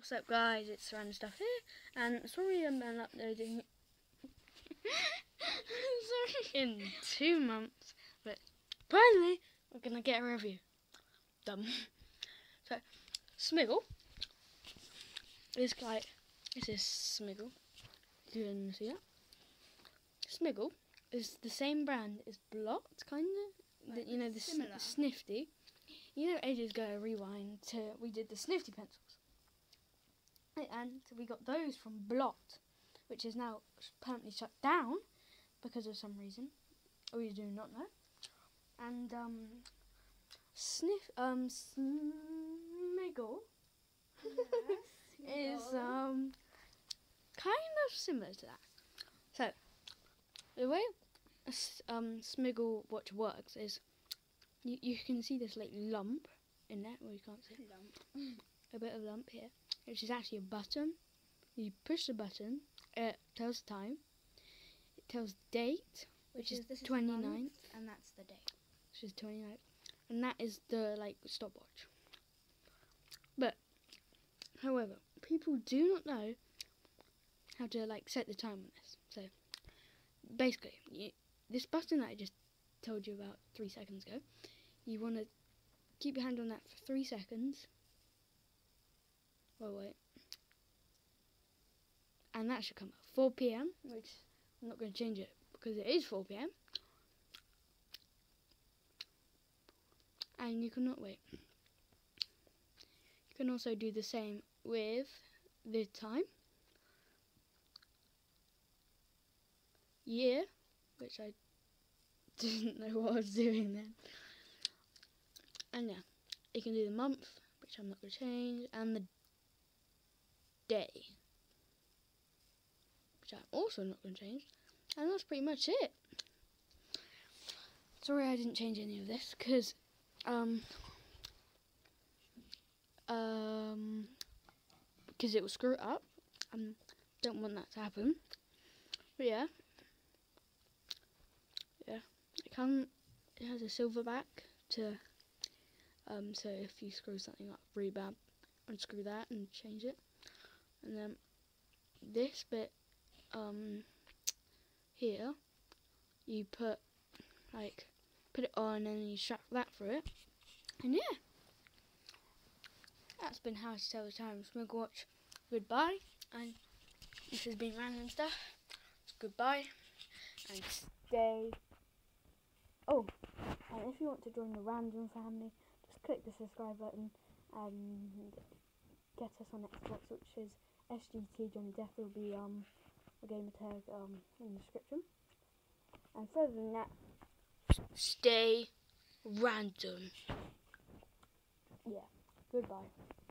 What's up guys, it's Random Stuff here, and sorry I'm uploading in 2 months, but finally we're gonna get a review done. So, Smiggle is like, this is Smiggle, you can see it. Smiggle is the same brand as Blot, kinda, like you know, the Snifty. You know, ages ago, rewind to, we did the Snifty pencils. And we got those from Blot, which is now permanently shut down because of some reason we do not know. And Smiggle is kind of similar to that. So the way Smiggle watch works is you can see this like lump in there, well you can't see a bit of lump here, which is actually a button. You push the button, it tells time, it tells date, which is 29th, and that's the date, which is 29th, and that is the like stopwatch. But however, people do not know how to like set the time on this. So basically, this button that I just told you about 3 seconds ago, you want to keep your hand on that for 3 seconds. Oh wait. And that should come at 4 PM, which I'm not going to change it because it is 4 PM. And you cannot wait. You can also do the same with the time, year, which I didn't know what I was doing then. And yeah, you can do the month, which I'm not going to change, and the day, which I'm also not going to change. And that's pretty much it. Sorry I didn't change any of this because it will screw it up. Don't want that to happen. But yeah, it has a silver back to so if you screw something up really bad, unscrew that and change it. And then this bit here, you put it on and you strap that through it. And yeah, that's been how to tell the time with Smiggle Watch. Goodbye, and this has been Random Stuff. Goodbye, and stay. Oh, and if you want to join the Random family, just click the subscribe button and get us on Xbox, which is SGT Johnny Death. Will be a gamer tag in the description. And further than that, stay random. Yeah, goodbye.